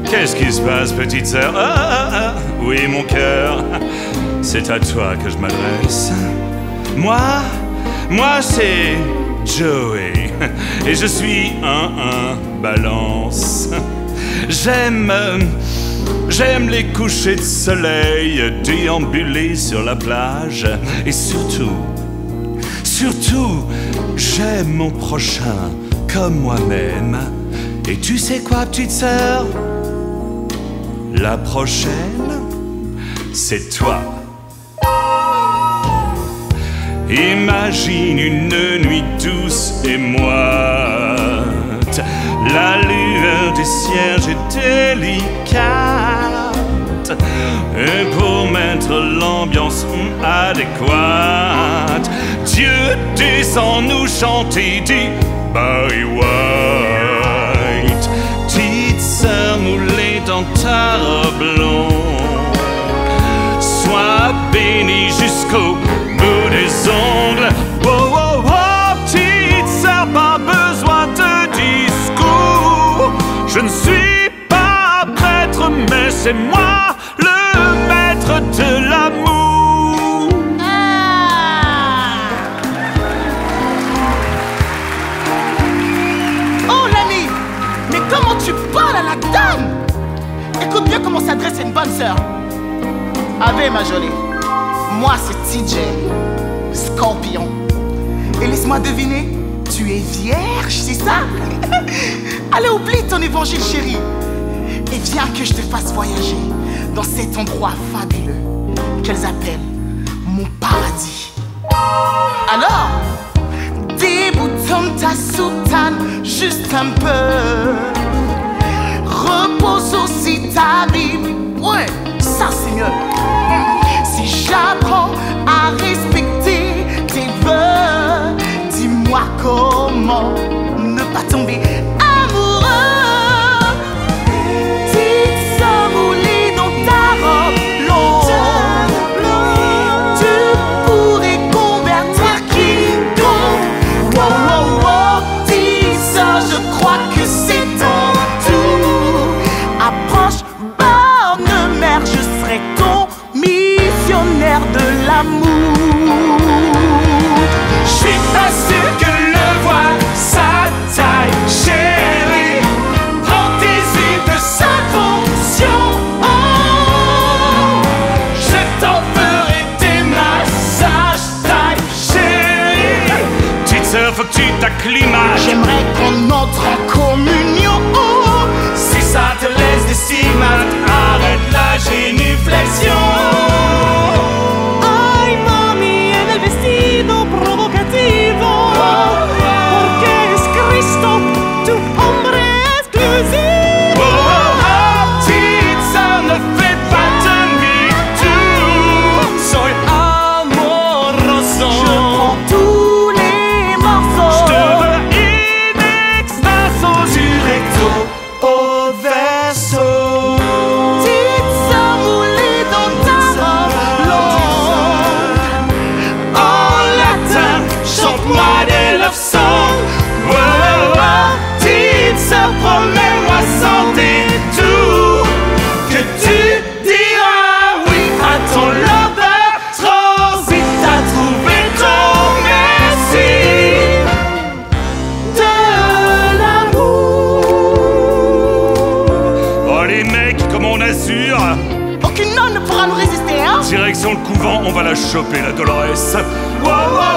Qu'est-ce qui se passe, petite sœur? Oui, mon cœur, c'est à toi que je m'adresse. Moi, c'est Joey, et je suis un balance. J'aime les couchers de soleil, déambuler sur la plage, et surtout, j'aime mon prochain comme moi-même. Et tu sais quoi, petite sœur? La prochaine, c'est toi. Imagine une nuit douce et moite, la lueur des cierges est délicate, et pour mettre l'ambiance adéquate, Dieu descend nous chanter du Barry White. Petite sœur moulée dans ta robe blonde, sois bénie jusqu'au bout des ongles. Oh, oh, oh, petite sœur, pas besoin de discours. Je ne suis pas prêtre, mais c'est moi le maître de l'amour. Oh Lani, mais comment tu parles à la dame? Écoute bien comment s'adresse une bonne sœur. Ave ma jolie, moi c'est TJ, Scorpion. Et laisse-moi deviner, tu es vierge, c'est ça? Allez, oublie ton évangile chéri, et viens que je te fasse voyager dans cet endroit fabuleux qu'elles appellent mon paradis. Alors, déboutonne ta soutane juste un peu, repose aussi ta Bible, ouais, ça c'est mieux. Si j'apprends à respecter tes vœux, dis-moi comment ne pas tomber amoureux. Petite sœur moulée dans ta robe blonde, tu pourrais convertir quiconque. Wow, wow, wow, petite sœur, je crois que c'est ton tour. Approche, bonne mère, je serai ton missionnaire de l'amour. Je suis pas sûr que le voile sa taille, chérie. Prends tes huiles de sa fonction. Je t'en ferai des massages taille, chérie. Petite sœur, faut que tu t'acclimates. J'aimerais qu'on entre en communion. Si ça te laisse des stigmates, arrête la génuflexion. Ay, mami, en el vestido provocativo, porque es Cristo, tu hombre exclusivo. Oh, oh, oh, petite sœur, ne fais pas de me-too. Soy amoroso. Je prends tous les morceaux. Je te veux in extaso, du recto au verso. Petite sœur moulée dans ta robe blonde, En latin, chante-moi des love songs. Oh, oh, oh, petite sœur, promets-moi sans détour que tu diras oui à ton lover. Trop vite t'as trouvé ton merci de l'amour. Oh les mecs, comme on assure. aucune nonne ne pourra nous résister, hein? Direction le couvent, on va la choper la Dolores. Wow, wow.